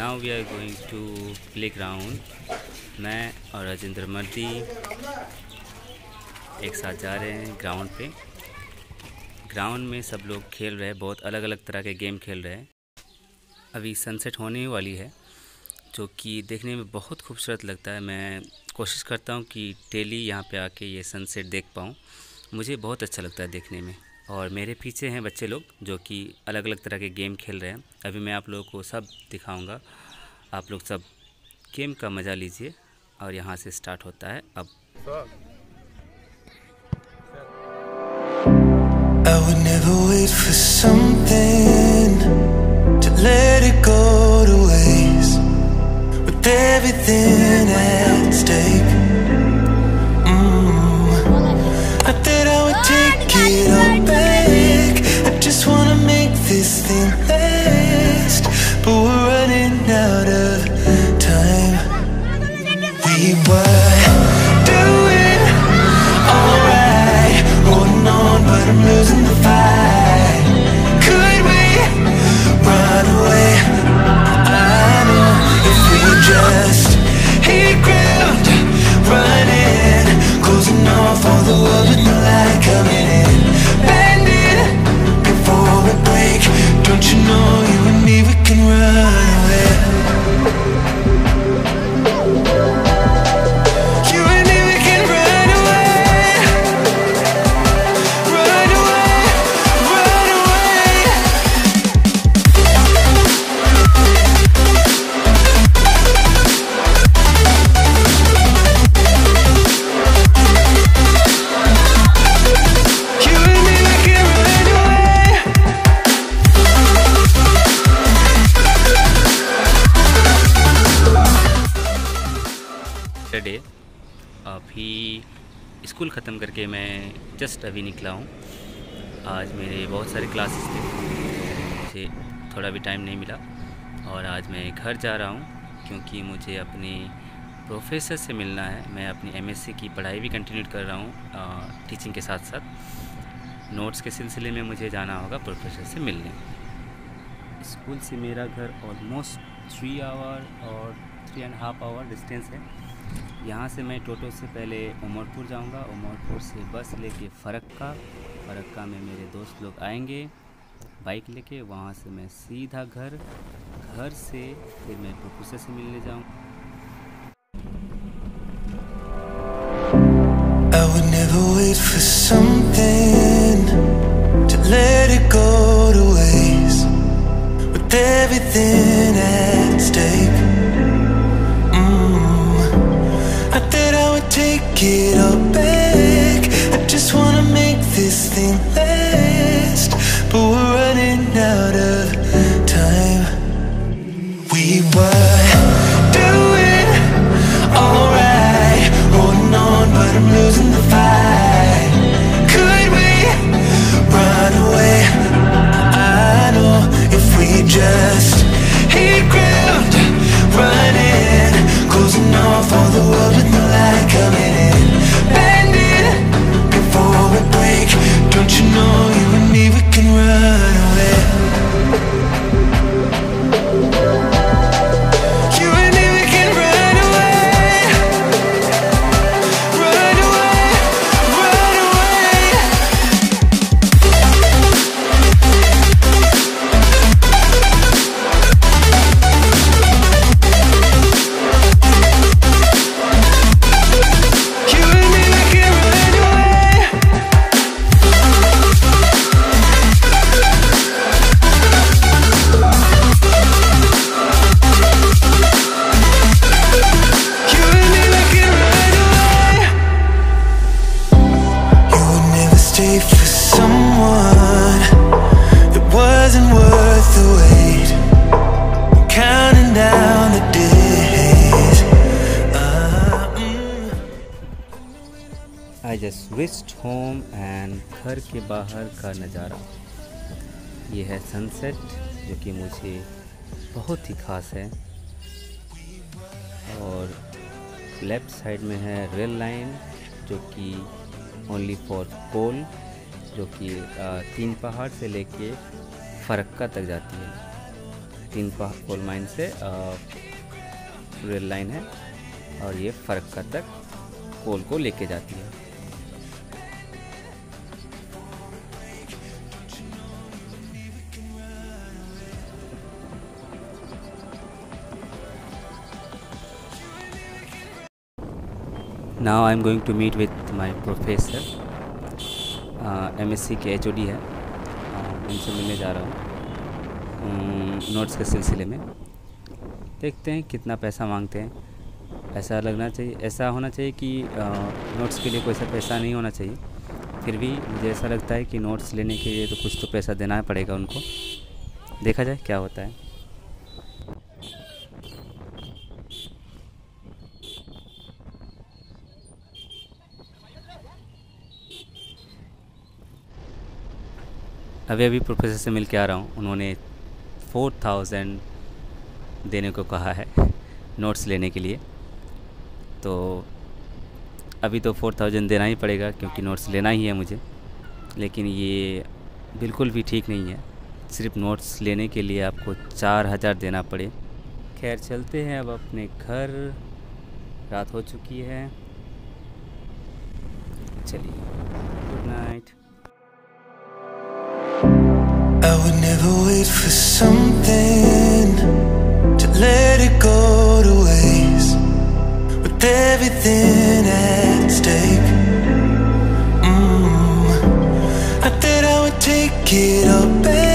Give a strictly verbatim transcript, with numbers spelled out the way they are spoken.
Now we are going to playground. मैं और राजेंद्र मर्दी एक साथ जा रहे हैं ग्राउंड पे। ग्राउंड में सब लोग खेल रहे हैं, बहुत अलग अलग तरह के गेम खेल रहे हैं। अभी सनसेट होने वाली है जो कि देखने में बहुत खूबसूरत लगता है। मैं कोशिश करता हूँ कि डेली यहाँ पे आके ये सनसेट देख पाऊँ। मुझे बहुत अच्छा लगता है देखने में। और मेरे पीछे हैं बच्चे लोग जो कि अलग अलग तरह के गेम खेल रहे हैं। अभी मैं आप लोगों को सब दिखाऊंगा, आप लोग सब गेम का मज़ा लीजिए। और यहाँ से स्टार्ट होता है अब। I would never wait for something to let it go to waste, with everything at stake. I thought I would take it all back. I just wanna make this thing last, but we're running out of time. We were doing alright, holding on, but I'm losing the fight. Could we run away? I know if we just hit ground running, closing off all the world with the light coming in, bending before we break. Don't you know you and me, we can run away. You and me, we can run away. Run away, run away. You and me, we can run away. Saturday अभी school ख़त्म करके मैं just अभी निकला हूँ। आज मेरे बहुत सारे क्लासेस थे, मुझे थोड़ा भी टाइम नहीं मिला। और आज मैं घर जा रहा हूँ क्योंकि मुझे अपने प्रोफेसर से मिलना है। मैं अपनी एमएससी की पढ़ाई भी कंटिन्यू कर रहा हूँ टीचिंग के साथ साथ। नोट्स के सिलसिले में मुझे जाना होगा प्रोफेसर से मिलने। स्कूल से मेरा घर ऑलमोस्ट थ्री आवर और three and half hour distance है। यहाँ से मैं टोटो से पहले उमरपुर जाऊँगा, उमरपुर से बस लेके फरक्का, फरक्का में मेरे दोस्त लोग आएंगे बाइक लेके। वहाँ से मैं सीधा घर, घर से फिर मैं प्रोफेसर से मिलने जाऊँगा। I would never wait for something to let it go to waste, with everything at stake. I thought I would take it all back. I just wanna make this thing last, but we're running out of time. We were doing alright, holding on, but I'm losing the fight. Could we run away? I know if we just hit ground running, closing off all the world with the light coming in, bending before we break. Don't you know you and me, we can run away. You and me, we can run away. Run away, run away. You and me, we can run away. You and me, we can run away. You would never stay for someone that wasn't worth the wait. I'm counting down the days. Ah, mm. I just reached home and घर के बाहर का नज़ारा ये है sunset, जो कि मुझे बहुत ही ख़ास है। और लेफ़्ट साइड में है रेल लाइन जो कि ओनली फॉर कोल, जो कि तीन पहाड़ से लेके फरक्का तक जाती है। टिनपा कोल माइन से रेल लाइन है और ये फरक्का तक कोल को लेके जाती है। Now I am going to meet with my professor, M S C के एच ओ डी है, uh, उनसे मिलने जा रहा हूँ नोट्स के सिलसिले में। देखते हैं कितना पैसा मांगते हैं। ऐसा लगना चाहिए, ऐसा होना चाहिए कि नोट्स के लिए कोई सा पैसा नहीं होना चाहिए, फिर भी मुझे ऐसा लगता है कि नोट्स लेने के लिए तो कुछ तो पैसा देना पड़ेगा उनको। देखा जाए क्या होता है। अभी अभी प्रोफेसर से मिल के आ रहा हूँ। उन्होंने फोर थाउजेंड देने को कहा है नोट्स लेने के लिए, तो अभी तो फोर थाउजेंड देना ही पड़ेगा क्योंकि नोट्स लेना ही है मुझे। लेकिन ये बिल्कुल भी ठीक नहीं है, सिर्फ नोट्स लेने के लिए आपको चार हज़ार देना पड़े। खैर चलते हैं अब अपने घर, रात हो चुकी है। चलिए, good night. I would never wait for something to let it go to waste with everything at stake. Mm. I thought I would take it all back.